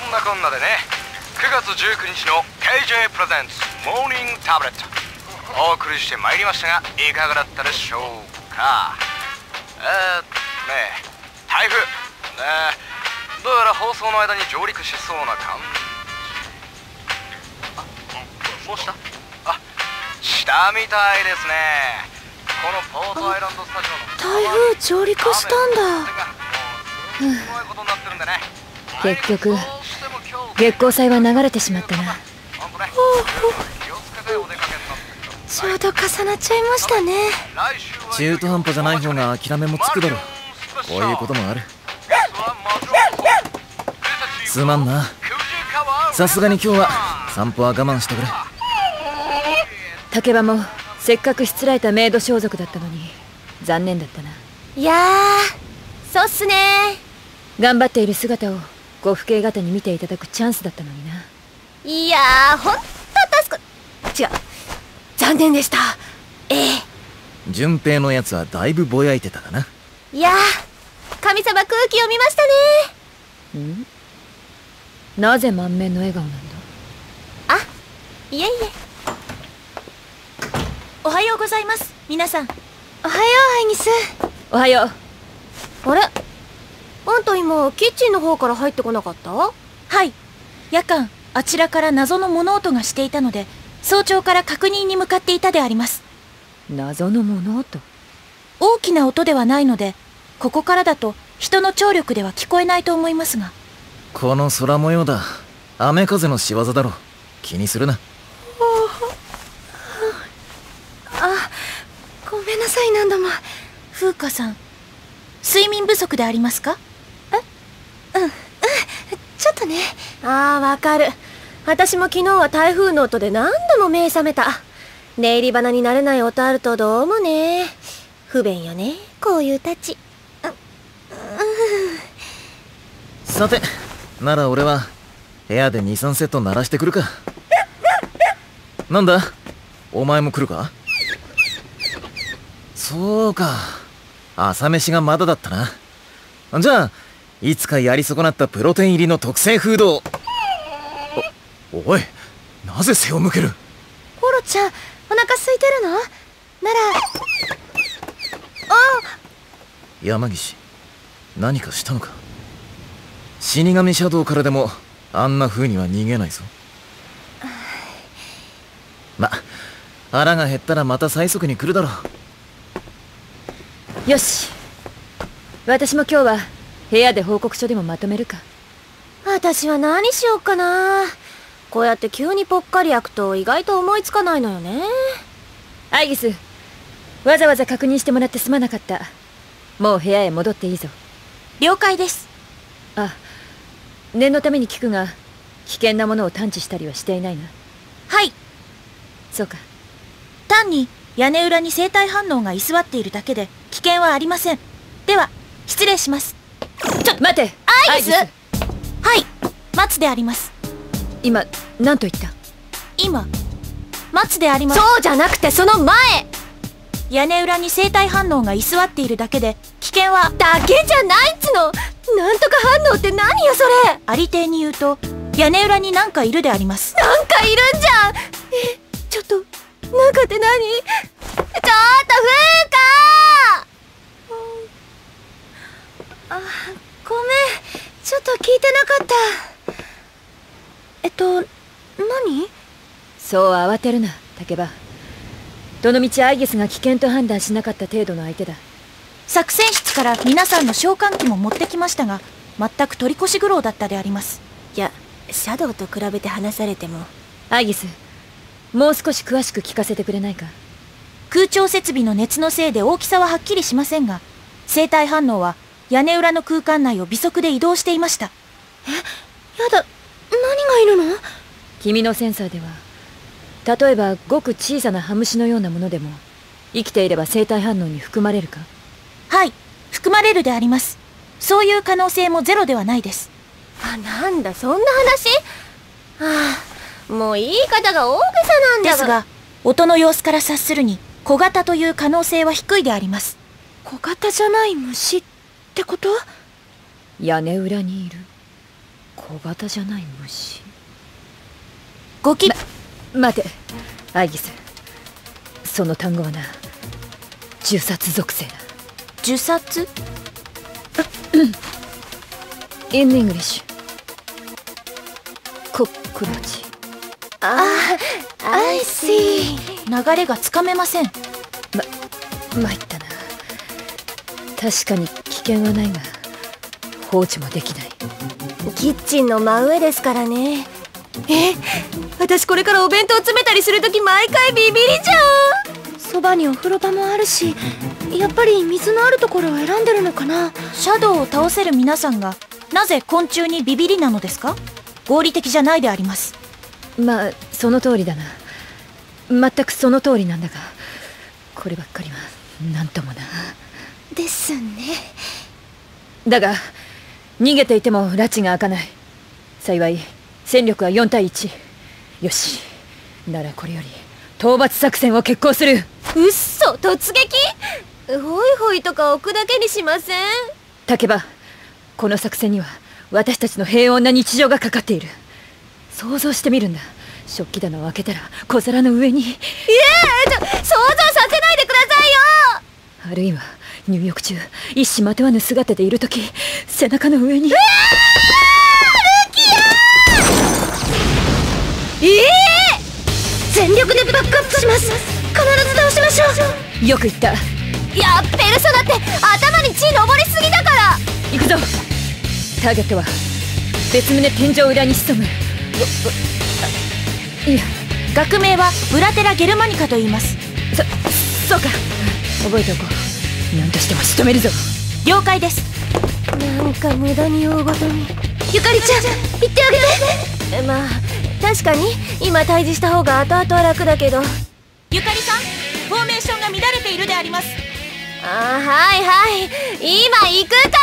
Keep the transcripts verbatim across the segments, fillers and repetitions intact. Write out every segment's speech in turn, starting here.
んなこんなでね、くがつじゅうくにちの ケージェー プレゼンツモーニングタブレットお送りしてまいりましたが、いかがだったでしょうか。えーっとね、台風ね、どうやら放送の間に上陸しそうな感じ。あ、もうしたあ、したみたいですね。このポートアイランドスタジオの台風上陸したんだ。 結局月光祭は流れてしまったな。 ちょうど重なっちゃいましたね。 中途半端じゃない方が諦めもつくだろ。こういうこともある。すまんな。さすがに今日は散歩は我慢してくれ。 竹場もせっかくしつらえたメイド装束だったのに残念だったな。 いやー、そうっすね。 頑張っている姿をご父兄方に見ていただくチャンスだったのにな。 いやー、ほんと助か違う残念でした。ええ順平のやつはだいぶぼやいてたかな。 いやー、神様空気読みましたね。 んなぜ満面の笑顔なんだ。 あ、いえいえ。 おはようございます皆さん。 おはようアイギス。 おはよう。 あれ、あんた今キッチンの方から入ってこなかった？ はい、夜間あちらから謎の物音がしていたので早朝から確認に向かっていたであります。 謎の物音？ 大きな音ではないのでここからだと人の聴力では聞こえないと思いますが。 この空模様だ。雨風の仕業だろ。気にするな。 あ、ごめんなさい。何度も。 風花さん、睡眠不足でありますか？ うん、うん、ちょっとね。あー、わかる。私も昨日は台風の音で何度も目覚めた。寝入り花になれない音あるとどうもね。不便よね、こういうたち。う、うん、 さて、なら俺は部屋でにさんセット鳴らしてくるか。なんだ、お前も来るか？そうか、朝飯がまだだったな。じゃあいつかやり損なったプロテイン入りの特製フードを。お、おい、なぜ背を向ける？ コロちゃん、お腹空いてるの？ならあ、 山岸、何かしたのか？死神シャドウからでもあんな風には逃げないぞ。ま、腹が減ったらまた催促に来るだろう。 よし、私も今日は部屋で報告書でもまとめるか。 私は何しようかな。こうやって急にぽっかり開くと意外と思いつかないのよね。 アイギス、わざわざ確認してもらってすまなかった。もう部屋へ戻っていいぞ。 了解です。 あ、念のために聞くが、危険なものを探知したりはしていないな。 はい。 そうか。 単に屋根裏に生体反応が居座っているだけで危険はありません。では失礼します。 ちょっと待て。 アイギス。はい、松であります。 今何と言った？ 今松であります。 そうじゃなくてその前。 屋根裏に生体反応が居座っているだけで危険はだけじゃないっつの。なんとか反応って何よそれ。 ありていに言うと屋根裏になんかいるであります。 なんかいるんじゃん。え、ちょっとなんかって何？ちょっと風花、あ、ごめん、ちょっと聞いてなかった。えっと何？ そう慌てるな、竹場。どのみちアイギスが危険と判断しなかった程度の相手だ。 作戦室から皆さんの召喚機も持ってきましたが全く取り越し苦労だったであります。 いや、シャドウと比べて話されても。 アイギス、もう少し詳しく聞かせてくれないか。 空調設備の熱のせいで大きさははっきりしませんが生体反応は屋根裏の空間内を微速で移動していました。 え、やだ、何がいるの？ 君のセンサーでは例えばごく小さなハムシのようなものでも生きていれば生体反応に含まれるか？ はい、含まれるであります。そういう可能性もゼロではないです。 あ、なんだそんな話？ああ、もう言い方が大げさなんだが。 ですが音の様子から察するに小型という可能性は低いであります。 小型じゃない虫ってこと？ 屋根裏にいる小型じゃない虫。 ごき、 ま、待てアイギス、その単語はな、呪殺属性だ。 呪殺？ イン・イングリッシュコックローチ。 ああ、I see。 流れがつかめません。 ま、参ったな。確かに危険はないが放置もできない。 キッチンの真上ですからね。え、私これからお弁当詰めたりするとき毎回ビビりじゃん。そばにお風呂場もあるし、やっぱり水のあるところを選んでるのかな。 シャドウを倒せる皆さんがなぜ昆虫にビビりなのですか？合理的じゃないであります。 まあその通りだな。全くその通りなんだが、こればっかりは何ともな。 ですね。 だが逃げていても拉致が開かない。幸い戦力はよんたいいち。よし、ならこれより討伐作戦を決行する。 うっそ、突撃？ホイホイとか置くだけにしません？ 竹場、この作戦には私たちの平穏な日常がかかっている。想像してみるんだ。食器棚を開けたら小皿の上に、いえー、ちょ想像させないでくださいよ。 あるいは入浴中一糸まとわぬ姿でいるとき、背中の上に、うわー、ルキアー！ええー、全力でバックアップします。必ず倒しましょう。よく言った。 いや、ペルソナって頭に血昇りすぎだから。 行くぞ。ターゲットは別棟天井裏に潜む、いや、 学名はブラテラ・ゲルマニカと言います。 そ、そうか、覚えておこう。何としても仕留めるぞ。 了解です。 なんか無駄に大ごとに。ゆかりちゃん、言ってあげて。まあ確かに今退治した方が後々は楽だけど。 ゆかりさん、フォーメーションが乱れているであります。 ああ、はいはい、今行くから。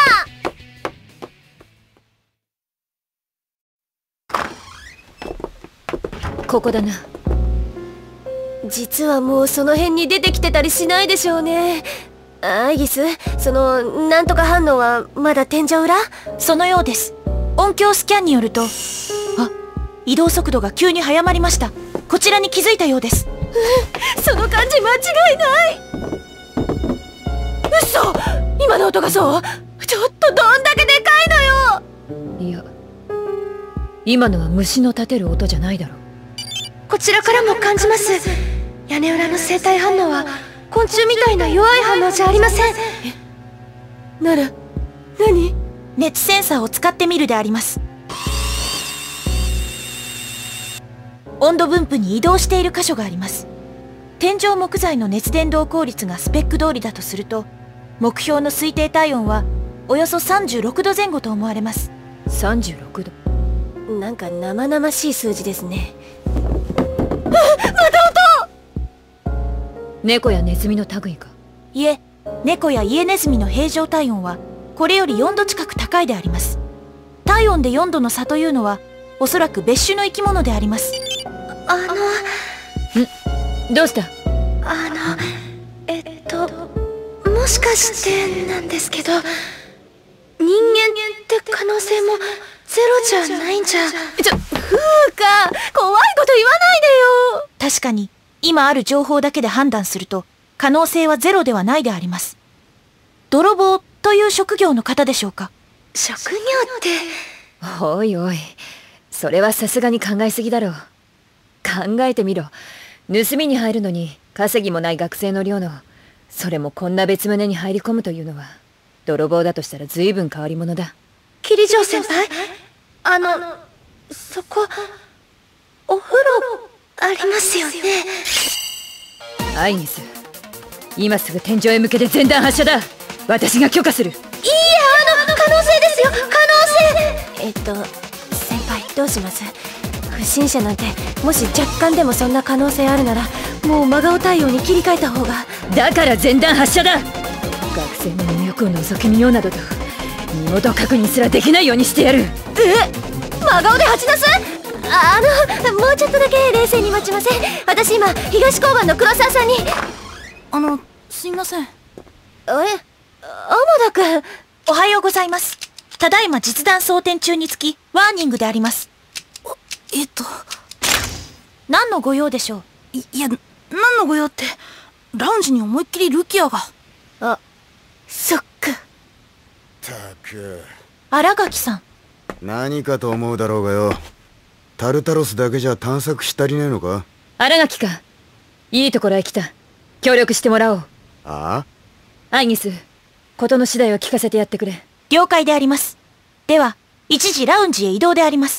ここだな。 実はもうその辺に出てきてたりしないでしょうね。アイギス、そのなんとか反応はまだ天井裏？ そのようです。音響スキャンによると、あ、移動速度が急に早まりました。こちらに気づいたようです。 うん、その感じ間違いない。嘘、今の音がそう？ちょっとどんだけでかいのよ。 いや、今のは虫の立てる音じゃないだろう。 こちらからも感じます。屋根裏の生体反応は昆虫みたいな弱い反応じゃありません。え、なら何？ 熱センサーを使ってみるであります。温度分布に移動している箇所があります。天井木材の熱伝導効率がスペック通りだとすると、目標の推定体温はおよそさんじゅうろくどぜん後と思われます。 さんじゅうろくど？ なんか生々しい数字ですね。あ、また音！ 猫やネズミの類か？ いえ、猫やイエネズミの平常体温はこれよりよんど近く高いであります。体温でよんどの差というのはおそらく別種の生き物であります。 あの、 ん？どうした？ あの、えっともしかしてなんですけど、人間って可能性もゼロじゃないんじゃ。ちょ、ふうか、怖いこと言わないでよ。 確かに今ある情報だけで判断すると可能性はゼロではないであります。泥棒という職業の方でしょうか？ 職業って。 おいおい、それはさすがに考えすぎだろう。考えてみろ。盗みに入るのに稼ぎもない学生の寮の、それもこんな別棟に入り込むというのは、泥棒だとしたら随分変わり者だ。 桐城先輩、あのそこお風呂ありますよね？ アイギス、今すぐ天井へ向けて前段発射だ。私が許可する。いいや、あの可能性ですよ、可能性。えっと先輩、どうします？不審者なんてもし若干でもそんな可能性あるなら、もう真顔対応に切り替えた方が。 だから前段発射だ。学生の入浴を覗き見ようなどと身元確認すらできないようにしてやる。 え、真顔で蜂なす？あの、もうちょっとだけ冷静に待ちません？私今東交番の黒沢さんに。 あの、すいません。 え、天田君。 おはようございます。 ただいま実弾装填中につき、ワーニングであります。 えっと、 何のご用でしょう？ い、いや、何のご用って、ラウンジに思いっきりルキアが。 あ、そっか。 たく。 新垣さん。 何かと思うだろうがよ。タルタロスだけじゃ探索し足りねえのか？ 新垣か。いいところへ来た。協力してもらおう。 ああ？アイギス、事の次第を聞かせてやってくれ。 了解であります。では、一時ラウンジへ移動であります。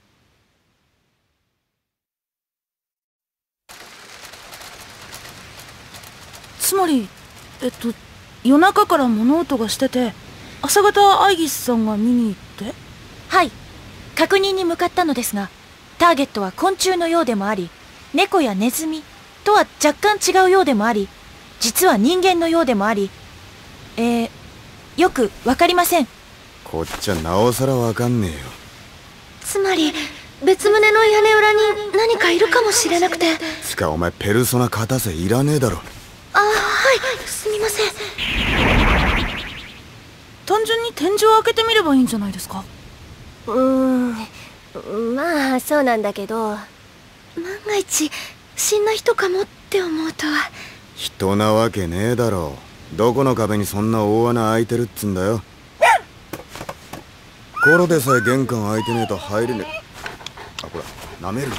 つまり、えっと、夜中から物音がしてて、朝方アイギスさんが見に行って？ はい。確認に向かったのですが、ターゲットは昆虫のようでもあり、猫やネズミとは若干違うようでもあり、実は人間のようでもあり、えー、よくわかりません。 こっちゃなおさらわかんねえよ。 つまり、別棟の屋根裏に何かいるかもしれなくて。 つかお前ペルソナ勝たせいらねえだろ。 あ、はい、すみません。 単純に天井を開けてみればいいんじゃないですか？ うーん、まあそうなんだけど、万が一不審な人かもって思うと。 人なわけねえだろ。どこの壁にそんな大穴開いてるっつんだよ。コロでさえ玄関開いてねえと入れねえ。あ、こら、舐めるな。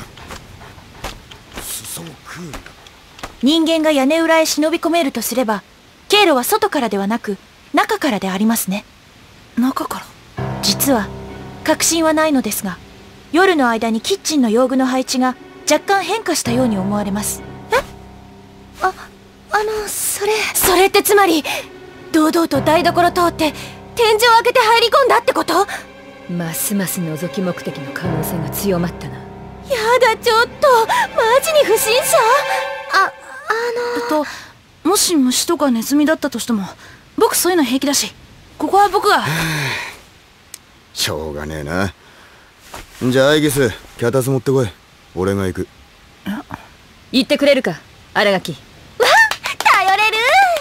裾を食う。 人間が屋根裏へ忍び込めるとすれば、経路は外からではなく、中からでありますね。 中から？ 実は、確信はないのですが、夜の間にキッチンの用具の配置が若干変化したように思われます。 え？あ、あの、それ。それってつまり、堂々と台所通って、天井開けて入り込んだってこと？ ますます覗き目的の可能性が強まったな。 やだ、ちょっと、マジに不審者？あ、あのえっと、もし虫とかネズミだったとしても、僕そういうの平気だし、ここは僕が。 しょうがねえな。じゃあアイギス、脚立持ってこい。俺が行く。 言ってくれるか、新垣。 わっ、頼れる。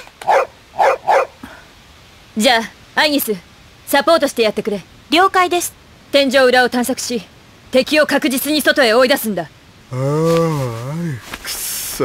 じゃあアイギス、サポートしてやってくれ。 了解です。 天井裏を探索し、敵を確実に外へ追い出すんだ。 ああ、くっそ。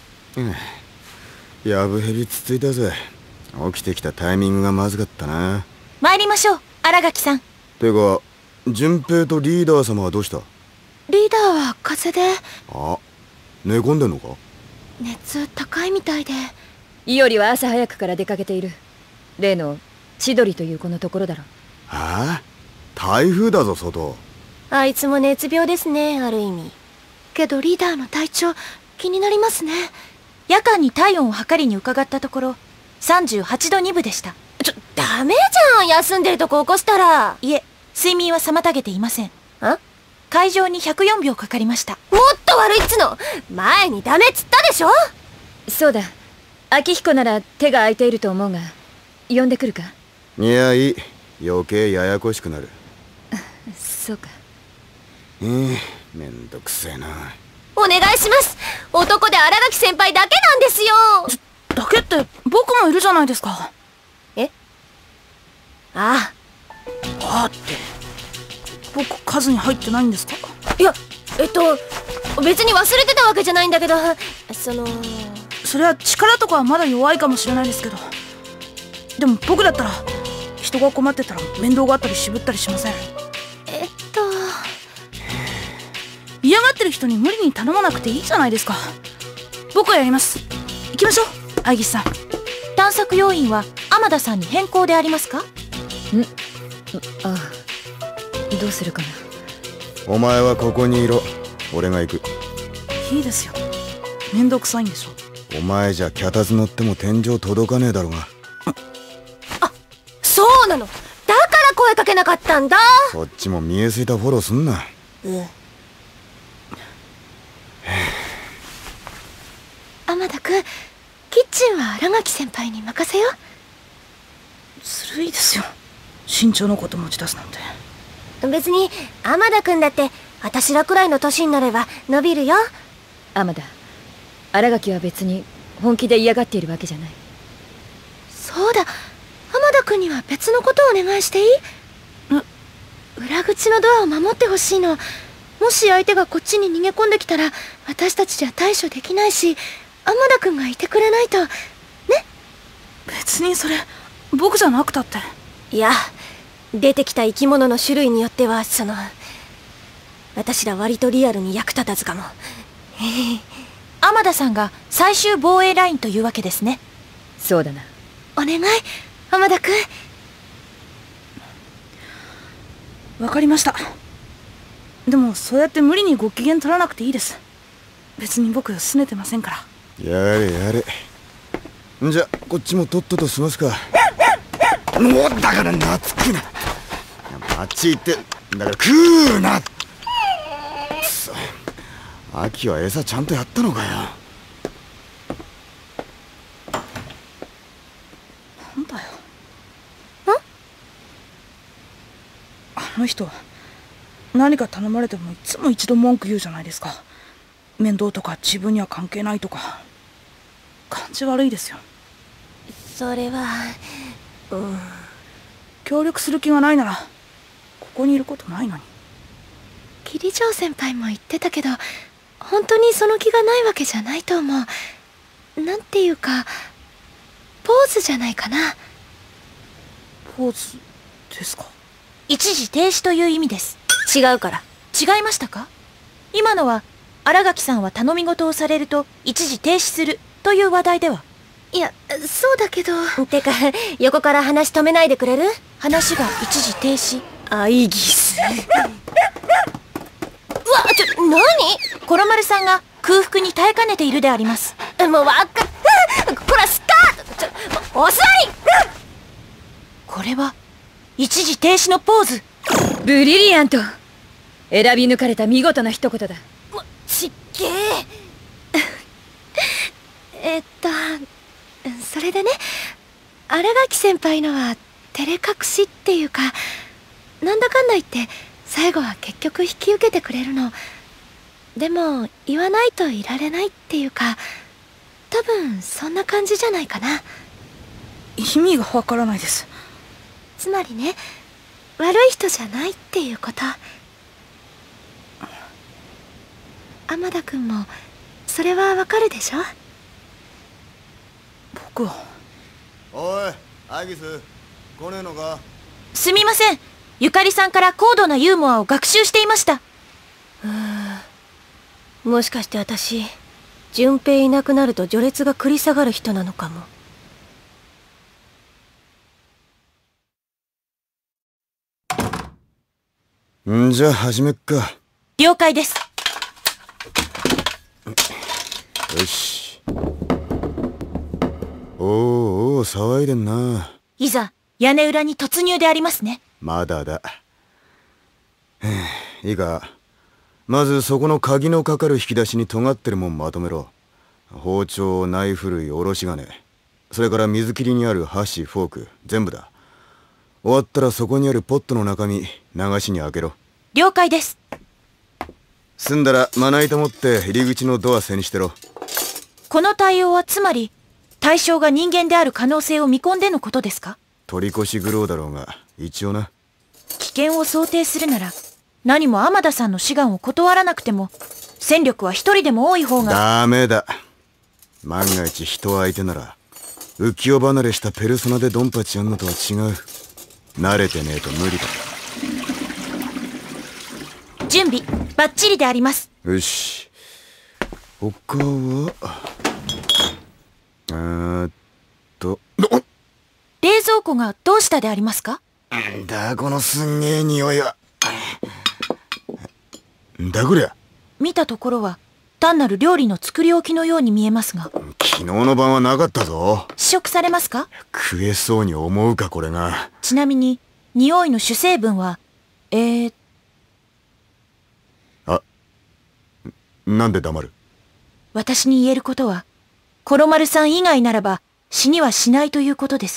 やぶへびつついたぜ。起きてきたタイミングがまずかったな。 参りましょう、新垣さん。 てか、順平とリーダー様はどうした？ リーダーは風邪で。 あ、寝込んでんのか？ 熱高いみたいで。 イオリは朝早くから出かけている。例の千鳥という子のところだろ。 ああ、台風だぞ外。 あいつも熱病ですね、ある意味。けどリーダーの体調気になりますね。 夜間に体温を測りに伺ったところ、さんじゅうはちどにぶでした。 ちょ、ダメじゃん、休んでるとこ起こしたら。 いえ、睡眠は妨げていません。 あ？ 会場にひゃくよんびょうかかりました。 もっと悪いっつの。前にダメっつったでしょ。 そうだ、秋彦なら手が空いていると思うが、呼んでくるか？ いや、いい。余計ややこしくなる。 そうか。 ええ、めんどくせえな。 お願いします。男で新垣先輩だけなんですよ。 だけって僕もいるじゃないですか。 え？あああって僕数に入ってないんですか？ いや、えっと別に忘れてたわけじゃないんだけど、そのそれは力とかはまだ弱いかもしれないですけど、でも僕だったら人が困ってたら面倒があったり渋ったりしません。 えっと嫌がってる人に無理に頼まなくていいじゃないですか。僕はやります。行きましょう、アイギスさん。 探索要員は天田さんに変更でありますか？ん？ ああ、どうするかな。 お前はここにいろ。俺が行く。 いいですよ。めんどくさいんでしょ。 お前じゃ脚立乗っても天井届かねえだろうが。 あ、そうなの。だから声かけなかったんだ。 そっちも見えすいたフォローすんな。 うん。天田君、キッチンは新垣先輩に任せよう。 ずるいですよ、身長のこと持ち出すなんて。 別に天田君だって私らくらいの年になれば伸びるよ。 天田、新垣は別に本気で嫌がっているわけじゃない。 そうだ、天田君には別のことをお願いしていい？ 裏口のドアを守ってほしいの。もし相手がこっちに逃げ込んできたら私たちじゃ対処できないし、天田くんがいてくれないとね。 別にそれ僕じゃなくたって。 いや、出てきた生き物の種類によってはその私ら割とリアルに役立たずかも。 天田さんが最終防衛ラインというわけですね。 そうだな。 お願い天田くん。わかりました。でもそうやって無理にご機嫌取らなくていいです。別に僕拗ねてませんから。 やれやれ。じゃこっちもとっとと済ますか。もうだから懐くな。あっち行ってだから食うな。くそ、秋は餌ちゃんとやったのかよ。 なんだよ。ん？あの人何か頼まれてもいつも一度文句言うじゃないですか。面倒とか自分には関係ないとか。感じ悪いですよ。 それはうん。 協力する気がないならここにいることないのに。 桐城先輩も言ってたけど、本当にその気がないわけじゃないと思う。なんていうかポーズじゃないかな。 ポーズですか？ 一時停止という意味です。 違うから。 違いましたか？今のは新垣さんは頼み事をされると一時停止するという話題では。 いや、そうだけど。てか横から話止めないでくれる？ 話が一時停止。 アイギス。うわ、ちょ、何？ コロマルさんが空腹に耐えかねているであります。 もうわかっ、こらスタート。ちょ、お座り。 これは一時停止のポーズ。 ブリリアント。選び抜かれた見事な一言だ。 もちっげえ。えっとそれでね、新垣先輩のは照れ隠しっていうか、なんだかんだ言って最後は結局引き受けてくれるの。でも言わないといられないっていうか、多分そんな感じじゃないかな。 意味がわからないです。 つまりね、悪い人じゃないっていうこと。天田くんもそれはわかるでしょ？ 僕は。 おいアイギス、来ねえのか？ すみません、ゆかりさんから高度なユーモアを学習していました。 もしかして私、順平いなくなると序列が繰り下がる人なのかも。んじゃ始めっか。 了解です。 よし。おーおー騒いでんな。 いざ屋根裏に突入でありますね。 まだだ。いいか、まずそこの鍵のかかる引き出しに尖ってるもんまとめろ。包丁、ナイフ類、おろし金、それから水切りにある箸、フォーク、全部だ。終わったらそこにあるポットの中身流しに開けろ。 了解です。 済んだらまな板持って入り口のドア背にしてろ。 この対応はつまり対象が人間である可能性を見込んでのことですか？ 取り越し苦労だろうが一応な。 危険を想定するなら何も天田さんの志願を断らなくても戦力は一人でも多い方が。 ダメだ。万が一人相手なら浮世離れしたペルソナでドンパチやんのとは違う。慣れてねえと無理だ。 準備バッチリであります。 よし。他はえーっと冷蔵庫がどうしたでありますか？ んだこのすんげえ匂いは。んだこりゃ。 見たところは単なる料理の作り置きのように見えますが。 昨日の晩はなかったぞ。 試食されますか？ 食えそうに思うかこれが。 ちなみに匂いの主成分はえー、 あ、なんで黙る？ 私に言えることはコロマルさん以外ならば死にはしないということです。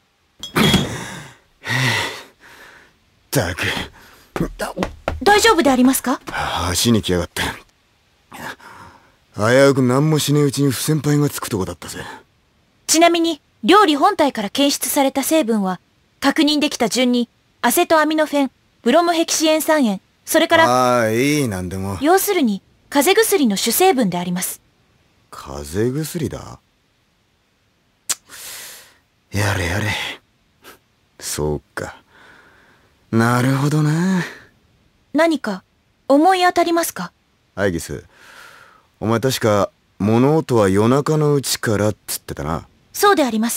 ったく。 大丈夫でありますか？ 足に来やがって。危うく何もしねえうちに不先輩がつくとこだったぜ。 ちなみに料理本体から検出された成分は確認できた順にアセトアミノフェン、 ブロモヘキシエン酸塩、それから、 ああ、いい、なんでも。 要するに、風邪薬の主成分であります。 風邪薬だ。やれやれ。そうか。なるほどな。 何か、思い当たりますか？ アイギス、お前確か、物音は夜中のうちからっつってたな。 そうであります。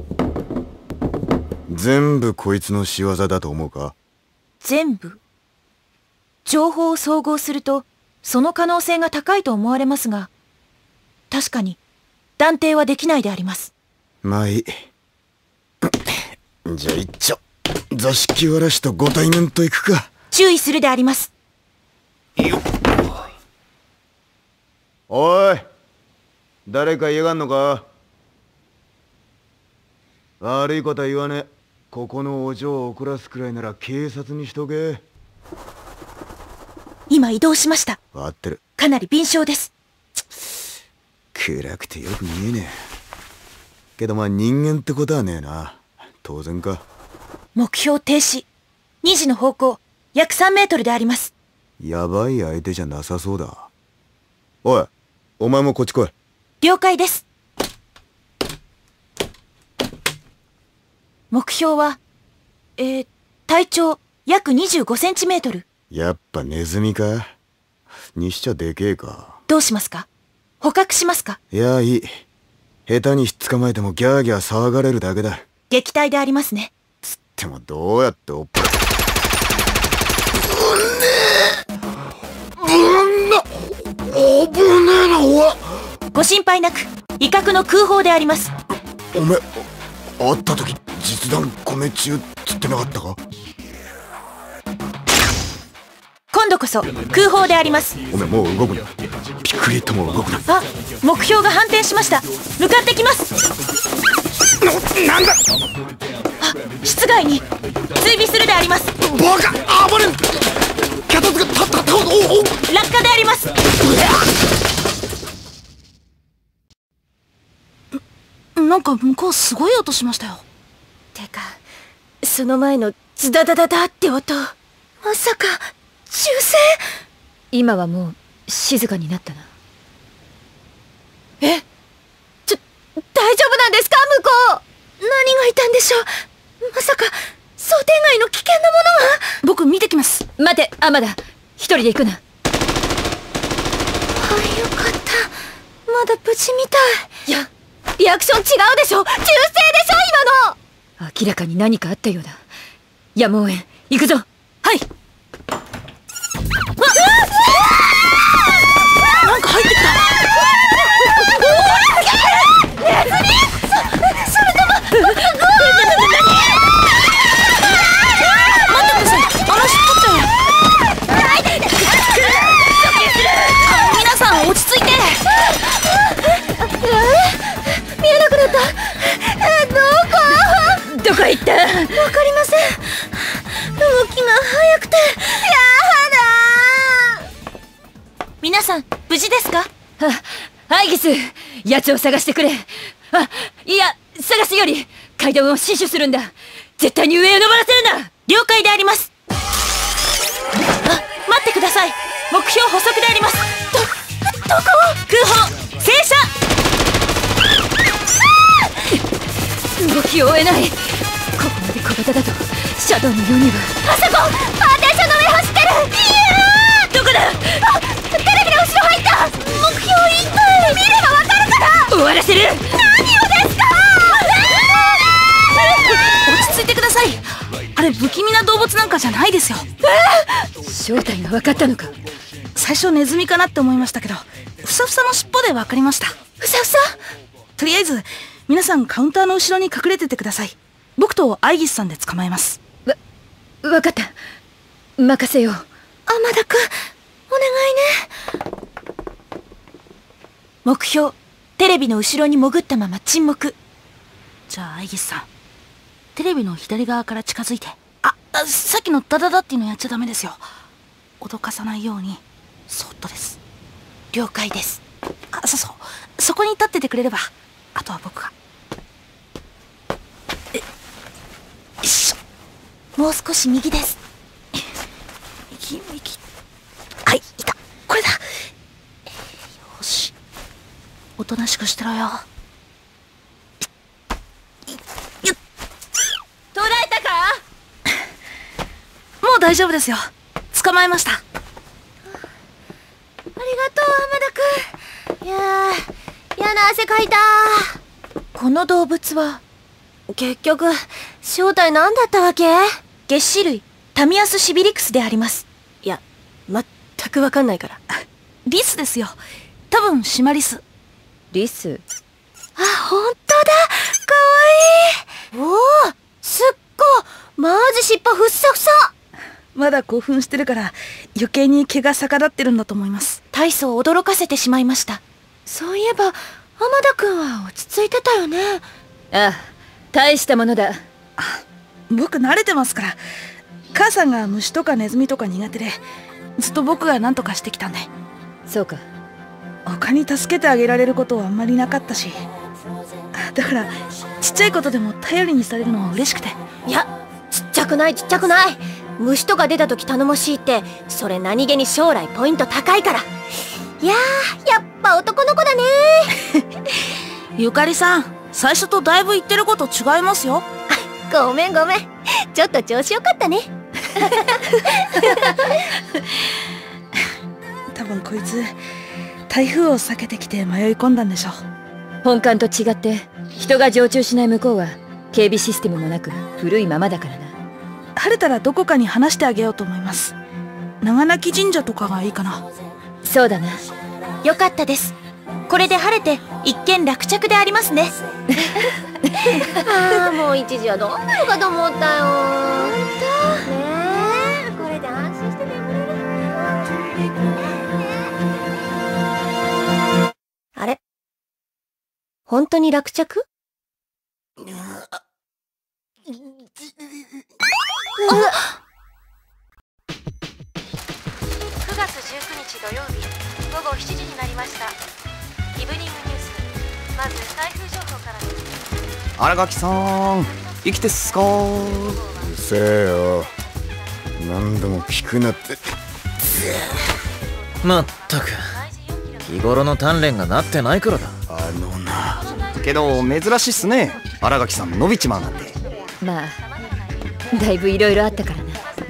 全部こいつの仕業だと思うか？ 全部？情報を総合すると、その可能性が高いと思われますが、確かに、断定はできないであります。 まあいい。じゃあ一丁、座敷わらしとご対面と行くか。 注意するであります。 よっ。おい、誰か嫌がんのか？悪いことは言わねえ。ここのお嬢を怒らすくらいなら警察にしとけ。 今移動しました。 わかってる。 かなり敏捷です。 暗くてよく見えねえ。けどまあ人間ってことはねえな。当然か。 目標停止。にじの方向、約さんメートルであります。 やばい相手じゃなさそうだ。おい、お前もこっち来い。 了解です。目標は、えー、体長約にじゅうごセンチメートル。 やっぱネズミか？にしちゃでけえか。 どうしますか？捕獲しますか？ いや、いい。下手にひっ捕まえてもギャーギャー騒がれるだけだ。 撃退でありますね。 つってもどうやっておっぱい。ぶんねえぶんなおぶねえな、おわ。 ご心配なく、威嚇の空砲であります。 おめ、会った時実弾米中っつってなかったか？ 今度こそ空砲であります。 おめ、もう動くな。ピクリとも動くな。 あ、目標が反転しました。向かってきます。 な、なんだ。 あ、室外に追尾するであります。 バカ、暴れん。脚立が立ったたおお落下であります。 なんか向こうすごい音しましたよ。 てか、その前のズダダダダって音、まさか銃声？ 今はもう静かになったな。 え？ちょ、大丈夫なんですか向こう？何がいたんでしょう？まさか想定外の危険なものが？ 僕見てきます。 待て、アマダ、一人で行くな。 はい、よかった。まだ無事みたい。いや、リアクション違うでしょ。銃声でしょ今の。 明らかに何かあったようだ。やむをえん、行くぞ。 はい。なんか入ってきた。 ネズミ！そ、それとも、待ってください。あの引っ張っちゃう。皆さん落ち着いて。 見えなくなった。え、どこ？ どこ行った？ わかりません。動きが速くて。やだ。 皆さん無事ですか？ は、アイギス、奴を探してくれ。あ、いや、探すより階段を死守するんだ。絶対に上へ登らせるな。 了解であります。あ、待ってください。目標捕捉であります。ど、どこ？空砲静車。 動きを追えない。ここまで小型だとシャドウのようには。 あそこ、パーテーションの上走ってる。いやー、 どこだ？ あ、テレビの後ろ入った。目標いっぱい見ればわかるから。 終わらせる。 何をですか？ 落ち着いてください。あれ不気味な動物なんかじゃないですよ。 正体が分かったのか？ 最初ネズミかなって思いましたけど、ふさふさの尻尾で分かりました。 ふさふさ？ とりあえず皆さんカウンターの後ろに隠れててください。僕とアイギスさんで捕まえます。 わ、分かった。任せよう。 天田くん、お願いね。 目標、テレビの後ろに潜ったまま沈黙。 じゃあアイギスさん、テレビの左側から近づいて。あ、あさっきのダダダっていうのやっちゃダメですよ。脅かさないようにそっとです。 了解です。 あ、そうそう、そこに立っててくれればあとは僕が。え、よいしょ。 もう少し右です。 右右。はい、いた。これだ。よし。おとなしくしてろよ。 捕らえたか？ もう大丈夫ですよ。捕まえました。ありがとう、浜田くん。いやー、嫌な汗かいた。 この動物は結局正体何だったわけ？ 齧歯類タミアスシビリクスであります。 いや、全くわかんないから。 リスですよ。多分シマリス。 リス？ あ、ほんとだ。かわいい。おお、すっご。マジ尻尾ふっさふさ。 まだ興奮してるから余計に毛が逆立ってるんだと思います。 大層驚かせてしまいました。 そういえば浜田くんは落ち着いてたよね。 ああ、大したものだ。 僕慣れてますから。母さんが虫とかネズミとか苦手でずっと僕が何とかしてきたんで。 そうか。 他に助けてあげられることはあんまりなかったし、だからちっちゃいことでも頼りにされるのは嬉しくて。 いや、ちっちゃくないちっちゃくない。虫とか出た時頼もしいって、それ何気に将来ポイント高いから。いやー、やっぱ男の子だねゆかりさん、最初とだいぶ言ってること違いますよ。 ごめんごめん、ちょっと調子よかったね多分こいつ台風を避けてきて迷い込んだんでしょう。 本館と違って人が常駐しない向こうは警備システムもなく古いままだからな。 晴れたらどこかに話してあげようと思います。長泣神社とかがいいかな。 そうだな。 よかったです。これで晴れて一件落着でありますねああ、もう一時はどうなるかと思ったよ。ほんとねえ、これで安心して眠れる。あれ、本当に落着？うわっ、 くがつじゅうくにち土曜日ごごしちじになりました。イブニングニュース、まず台風情報からです。 新垣さん、生きてっすか？ うるせえよ、何度も聞くなって。 まったく、日頃の鍛錬がなってないからだ。 あのな。 けど珍しいっすね、新垣さん伸びちまうなんて。 まあだいぶいろいろあったからな。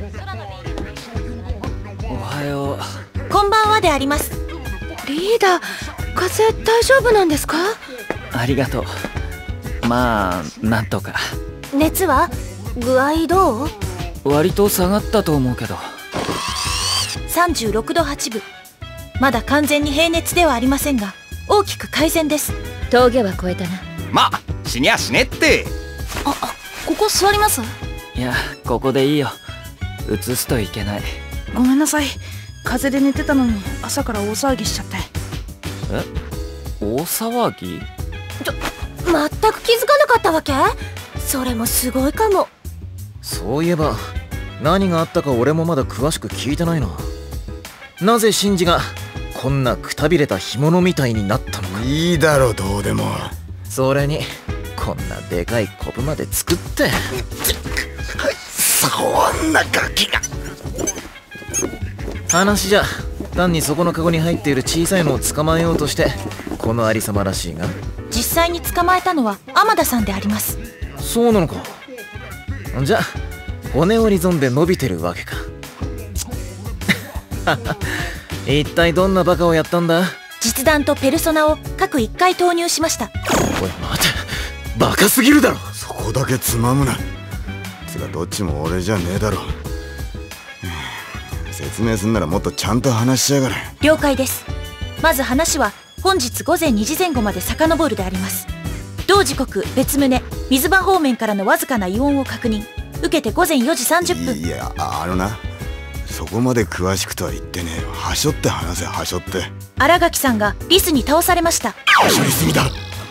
おはよう。 こんばんはであります。 リーダー、風邪大丈夫なんですか？ ありがとう。まあなんとか。 熱は具合どう？ 割と下がったと思うけど。 さんじゅうろくどはちぶ。まだ完全に平熱ではありませんが大きく改善です。 峠は越えたな。 まあ死にゃしねってあ、ここ座ります？ いや、ここでいいよ。移すといけない。 ごめんなさい、風邪で寝てたのに朝から大騒ぎしちゃって。 え、大騒ぎ？ ちょ、全く気づかなかったわけ？それもすごいかも。 そういえば何があったか俺もまだ詳しく聞いてないな。なぜシンジがこんなくたびれた干物みたいになったのか。 いいだろ、どうでも。 それにこんなでかいコブまで作って。 そんなガキが。 話じゃ単にそこのカゴに入っている小さいのを捕まえようとしてこのありさまらしいが。 実際に捕まえたのは天田さんであります。 そうなのか。じゃあ骨折り損で伸びてるわけか一体どんなバカをやったんだ？ 実弾とペルソナを各いっかい投入しました。 おい待て、バカすぎるだろ。 そこだけつまむな。つがどっちも俺じゃねえだろ。説明すんならもっとちゃんと話しやがれ。 了解です。まず話は本日ごぜんにじぜん後まで遡るであります。同時刻別棟水場方面からのわずかな異音を確認。受けてごぜんよじさんじゅっぷん。 いや、あのな、そこまで詳しくとは言ってねえよ。はしょって話せ、はしょって。 新垣さんがリスに倒されました。 はしょりすぎだ。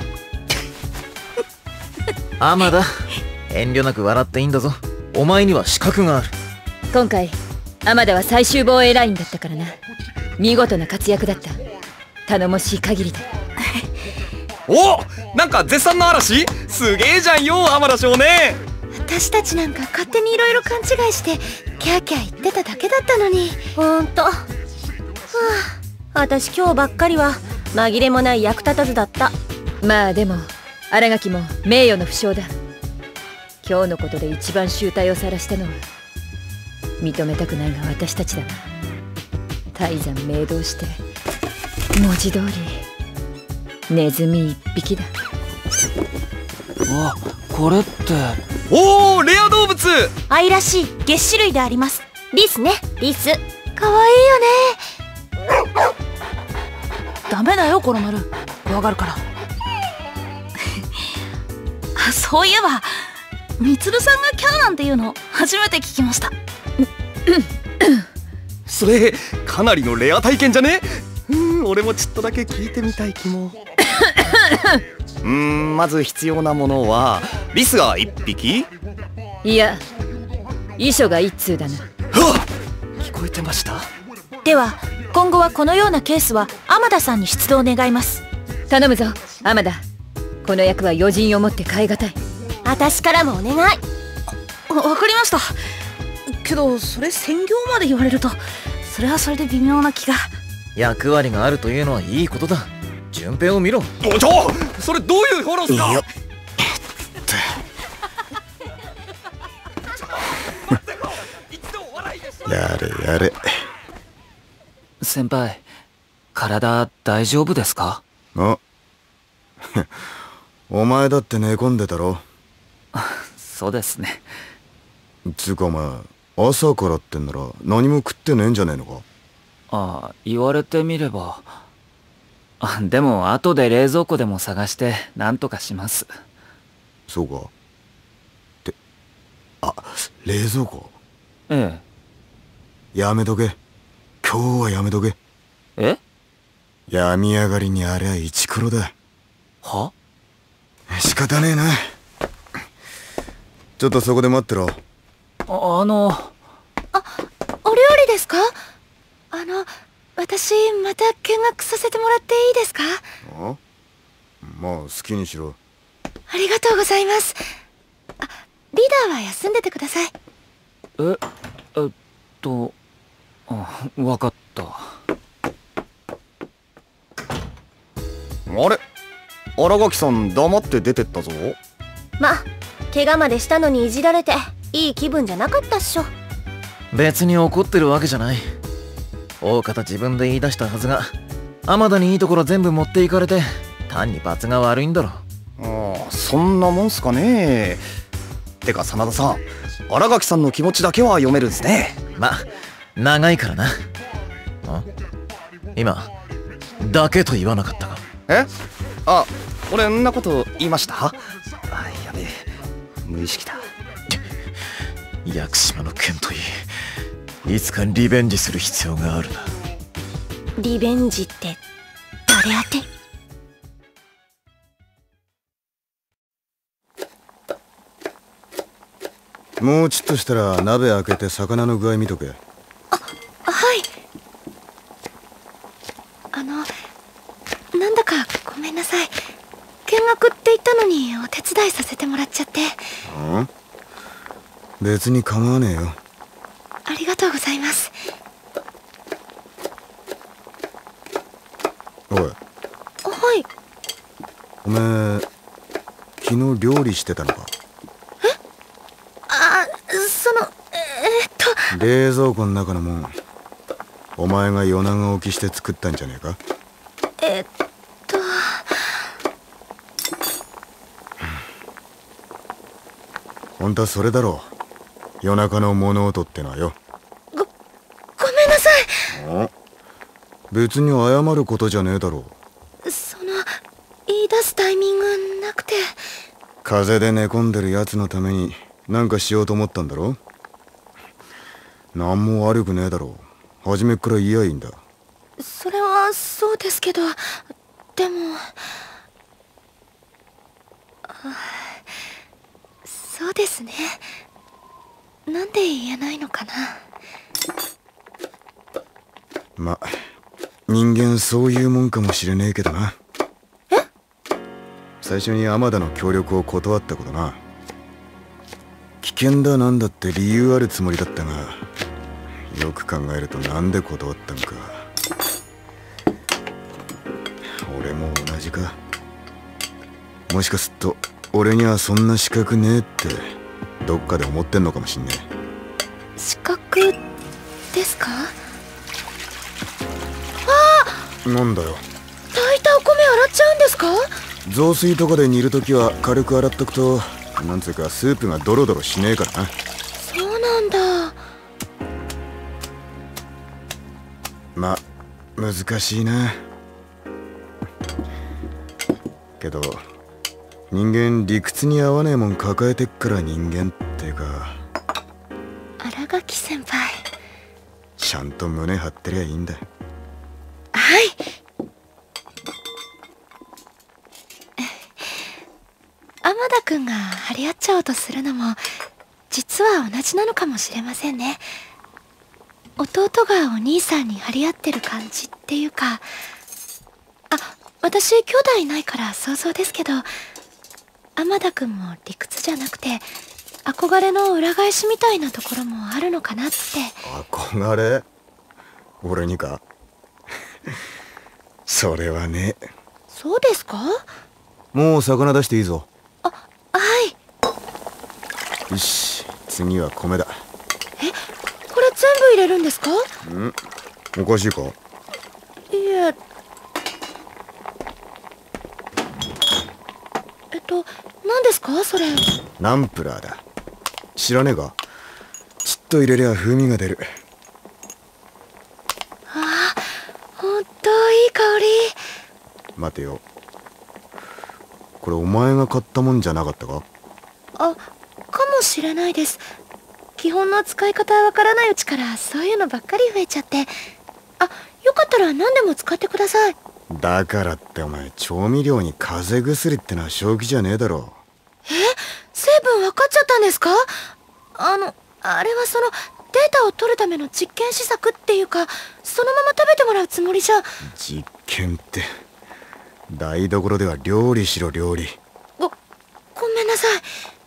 天田、遠慮なく笑っていいんだぞ。お前には資格がある。 今回天田は最終防衛ラインだったからな。見事な活躍だった。頼もしい限りだ。 お、なんか絶賛の嵐すげえじゃんよ、天田少年。 私たちなんか勝手にいろいろ勘違いしてキャーキャー言ってただけだったのに。ほんと。はあ、私今日ばっかりは紛れもない役立たずだった。 まあでも新垣も名誉の負傷だ。今日のことで一番醜態を晒したのは認めたくないが私たちだな。大山明動して文字通りネズミ一匹だ。 わ、これって。 おお、レア動物。 愛らしい月種類であります。 リスね、リス。かわいいよね。 ダメだよコロマル、怖がるから。 あ、そういえばみつるさんがキャーなんていうの初めて聞きました。 それかなりのレア体験じゃね。うん、俺もちょっとだけ聞いてみたい気も。うーん、まず必要なものはリスが一匹。 いや、遺書が一通だな。 はっ、聞こえてました。 では今後はこのようなケースは天田さんに出動願います。 頼むぞ天田。この役は余人をもって代え難い。 私からもお願い。 わかりました。けどそれ専業まで言われるとそれはそれで微妙な気が。 役割があるというのはいいことだ。順平を見ろ。 おちょ、それどういうフォローすか。いややれやれ。 先輩、体大丈夫ですか？ あお前だって寝込んでたろ。 そうですね。 つうかお前朝からってんなら何も食ってねえんじゃねえのか。 ああ、言われてみれば。あ、でも後で冷蔵庫でも探して何とかします。 そうか。ってあ、冷蔵庫。 ええ。やめとけ。今日はやめとけ。 え？ 病み上がりにありゃイチクロだ。 は？ 仕方ねえな。ちょっとそこで待ってろ。 あ、あのあ、お料理ですか？あの私また見学させてもらっていいですか？ あ、まあ好きにしろ。 ありがとうございます。あ、リーダーは休んでてください。 え、えっとあ、わかった。 あれ、新垣さん黙って出てったぞ。 ま、怪我までしたのにいじられていい気分じゃなかったっしょ。 別に怒ってるわけじゃない。大方自分で言い出したはずが天田にいいところ全部持っていかれて単に罰が悪いんだろ。 ああ、そんなもんすかね。てか真田さん、新垣さんの気持ちだけは読めるんですね。 ま、長いからな。あ、今だけと言わなかったか。 え？あ、俺んなこと言いました？あ、やべえ、無意識だ。 屋久島の件といい、いつかリベンジする必要があるな。 リベンジって誰宛て？ もうちょっとしたら鍋開けて魚の具合見とけ。 あ、はい。あの、なんだかごめんなさい。見学って言ったのにお手伝いさせてもらっちゃって。 うん？別に構わねえよ。 ありがとうございます。 おい。 はい。 おめえ昨日料理してたのか？ え？あ、そのえー、っと冷蔵庫の中のもんお前が夜長起きして作ったんじゃねえか？ えっと本当はそれだろう。夜中の物音ってのはよ。 ご、ごめんなさい。 別に謝ることじゃねえだろう。その言い出すタイミングなくて。 風邪で寝込んでるやつのために何かしようと思ったんだろ。何も悪くねえだろう。初めっから言いやいいんだ。 それはそうですけど、でもそうですね。なんで言えないのかな。 ま、人間そういうもんかもしれねえけどな。 え？ 最初に天田の協力を断ったことな。きっ験だなんだって理由あるつもりだったが、よく考えるとなんで断ったんか。俺も同じか。もしかすっと俺にはそんな資格ねえってどっかで思ってんのかもしんねえ。 資格ですか？あなんだよ。 炊いたお米洗っちゃうんですか？ 雑炊とかで煮るときは軽く洗っとくと、なんつうかスープがドロドロしねえからな。 そうなんだ。 ま、難しいな。けど人間理屈に合わねえもん抱えてっから人間っていうか。 新垣先輩、 ちゃんと胸張ってりゃいいんだ。 はい。天田くんが張り合っちゃおうとするのも実は同じなのかもしれませんね。弟がお兄さんに張り合ってる感じっていうか。あ、私兄弟いないから想像ですけど、天田くんも理屈じゃなくて憧れの裏返しみたいなところもあるのかなって。 憧れ？俺にか？それはね。 そうですか？ もう魚出していいぞ。 あ、はい。 よし、次は米だ。 え、これ全部入れるんですか？ ん？おかしいか？ いえ。えっと、何ですかそれ？ ナンプラーだ。知らねえか？ちっと入れりゃ風味が出る。 ああ、ほんといい香り。 待てよ、これお前が買ったもんじゃなかったか？ あ、かもしれないです。基本の使い方わからないうちからそういうのばっかり増えちゃって。あ、よかったら何でも使ってください。 だからってお前調味料に風邪薬ってのは正気じゃねえだろ。 え、成分分かっちゃったんですか？あの、あれはそのデータを取るための実験施策っていうか、そのまま食べてもらうつもりじゃ。 実験って台所では料理しろ料理。 ご、ごめんなさい。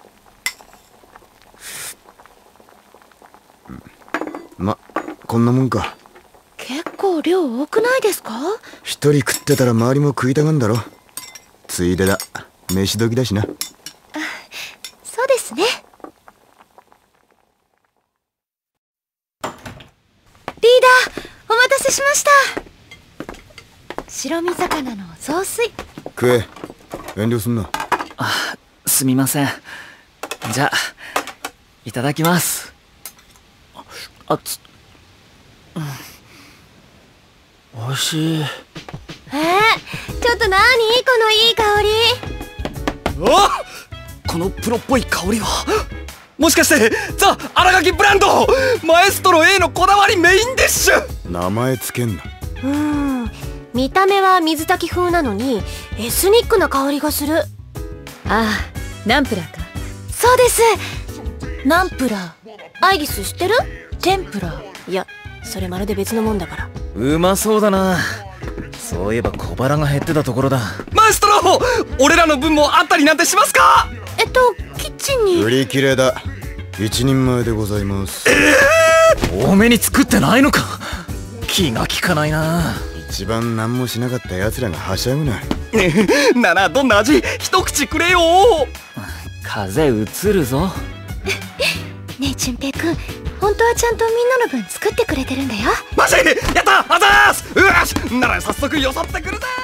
ま、こんなもんか。 結構量多くないですか？ 一人食ってたら周りも食いたがんだろ。ついでだ、飯時だしな。 あ、そうですね。リーダー、お待たせしました。白身魚の雑炊。 食え、遠慮すんな。 あ、すみません。じゃあいただきます。あつ、うん、おいしい。 えー、ちょっとなにこのいい香り。 あ、このプロっぽい香りはもしかしてザ・新垣ブランドマエストロ A のこだわりメインディッシュ。 名前つけんな。 うーん、見た目は水炊き風なのにエスニックな香りがする。 ああ、ナンプラーか。 そうです。 ナンプラー、 アイギス知ってる？ 天ぷら。 いや、それまるで別のもんだから。 うまそうだな。そういえば小腹が減ってたところだ。 マエストロ、俺らの分もあったりなんてしますか？ えっと、キッチンに。 売り切れだ。一人前でございます。 えー、多めに作ってないのか。気が利かないな。 一番何もしなかった奴らがはしゃぐな。 ならどんな味？一口くれよ。 風邪うつるぞ。 ねえ淳平くん、本当はちゃんとみんなの分作ってくれてるんだよ。 マジ？やった！あざーす！うわし、なら早速よそってくるぜ。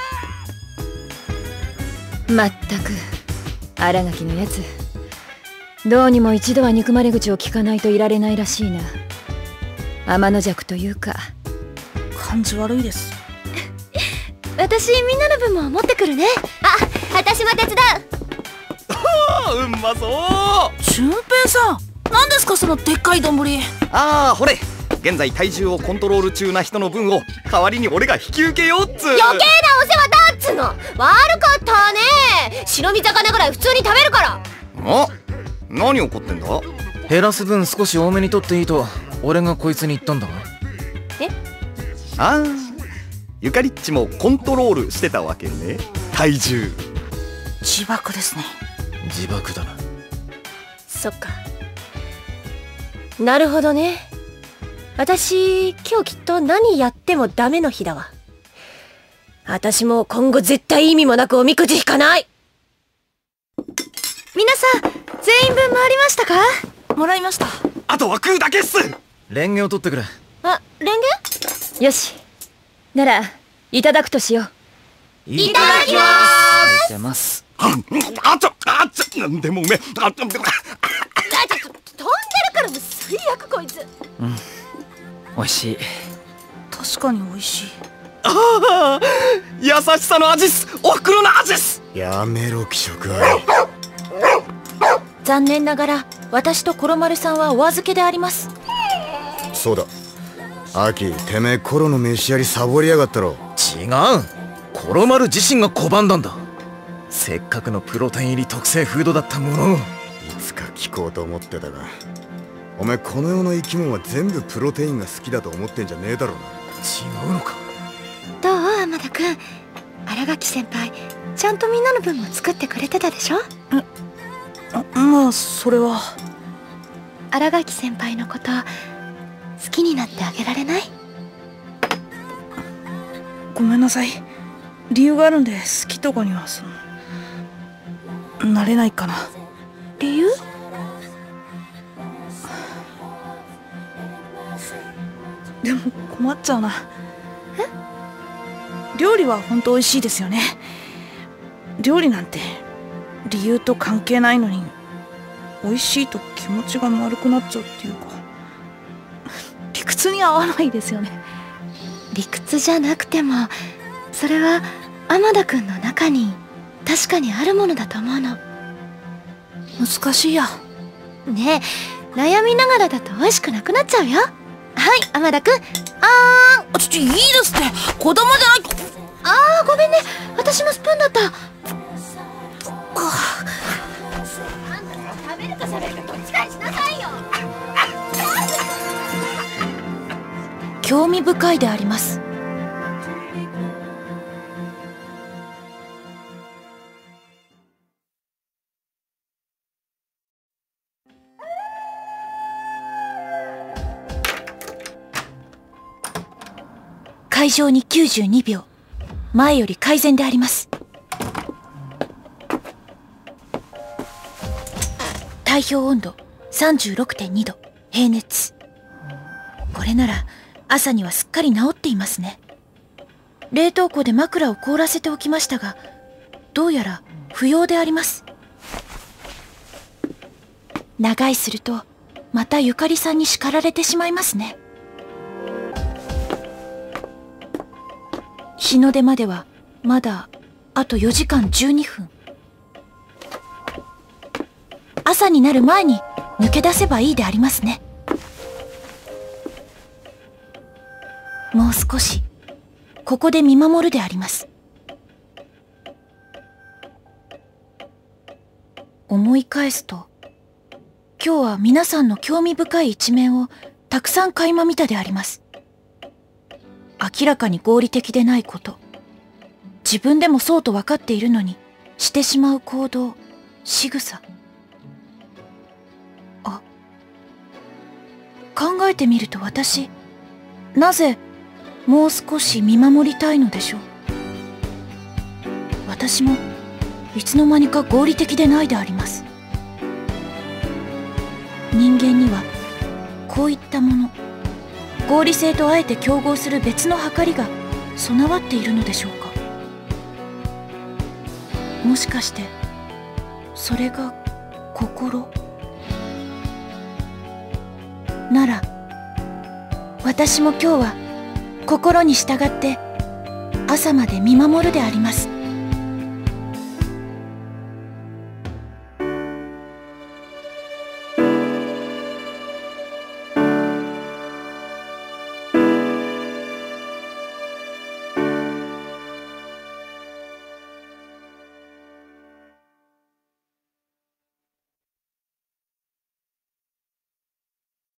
まったく新垣のやつ、どうにも一度は憎まれ口を聞かないといられないらしいな。天の弱というか。 感じ悪いです。 私みんなの分も持ってくるね。あ、私も手伝う。 うまそう。 俊平さん、何ですかそのでっかい丼。 ああ、ほれ、現在体重をコントロール中な人の分を代わりに俺が引き受けようっつ。 余計なお世話だっつの。悪かったね。白身魚ぐらい普通に食べるから。 あ、何怒ってんだ？ 減らす分少し多めに取っていいと俺がこいつに言ったんだが。 え？ ああ、ゆかりっちもコントロールしてたわけね、体重。 自爆ですね。 自爆だな。 そっか。 なるほどね。私今日きっと何やってもダメの日だわ。私も今後絶対意味もなくおみくじ引かない。 皆さん全員分回りましたか？ もらいました。 あとは食うだけっす。 レンゲを取ってくれ。 あ、レンゲ？ よし、ならいただくとしよう。 いただきまありがとうございます。 ああちょあちょなんでもうめあちょす。あ、ちょっと飛んでるからもう最悪こいつ。 美味しい。 確かに美味しい。 ああ優しさの味っす。おふくろの味っす。 やめろ気色悪い。 残念ながら私とコロマルさんはお預けであります。 そうだ、アキ、てめえコロの飯やりサボりやがったろ。 違う、コロマル自身が拒んだんだ。せっかくのプロテイン入り特製フードだったものを。いつか聞こうと思ってたが、お前この世の生き物は全部プロテインが好きだと思ってんじゃねえだろうな。 違うのか。 どう天田くん、新垣先輩ちゃんとみんなの分も作ってくれてたでしょ。 あ、まあそれは。 新垣先輩のこと好きになってあげられない？ ごめんなさい、理由があるんで好きとかにはそのなれないかな。 理由？ でも困っちゃうな。え？料理は本当美味しいですよね。料理なんて理由と関係ないのに美味しいと気持ちが丸くなっちゃうっていうか、理屈に合わないですよね。 理屈じゃなくてもそれは天田くんの中に確かにあるものだと思うの。 難しいや。 ねえ、悩みながらだと美味しくなくなっちゃうよ。はい、天田くん。あーん。 ちょ、ちょ、いいですって。子供じゃない。 あー、ごめんね。私のスプーンだった。 食べるか喋るかどっちかにしなさいよ。 興味深いであります。会場にきゅうじゅうにびょう、前より改善であります。体表温度 さんじゅうろくてんにど、平熱。これなら朝にはすっかり治っていますね。冷凍庫で枕を凍らせておきましたが、どうやら不要であります。長居するとまたゆかりさんに叱られてしまいますね。日の出まではまだあとよじかんじゅうにふん。朝になる前に抜け出せばいいでありますね。もう少しここで見守るであります。思い返すと、今日は皆さんの興味深い一面をたくさん垣間見たであります。明らかに合理的でないこと、自分でもそうと分かっているのにしてしまう行動、仕草。あ、考えてみると私、なぜもう少し見守りたいのでしょう。私もいつの間にか合理的でないであります。人間にはこういったもの、合理性とあえて競合する別の計りが備わっているのでしょうか。もしかしてそれが心なら、私も今日は心に従って朝まで見守るであります。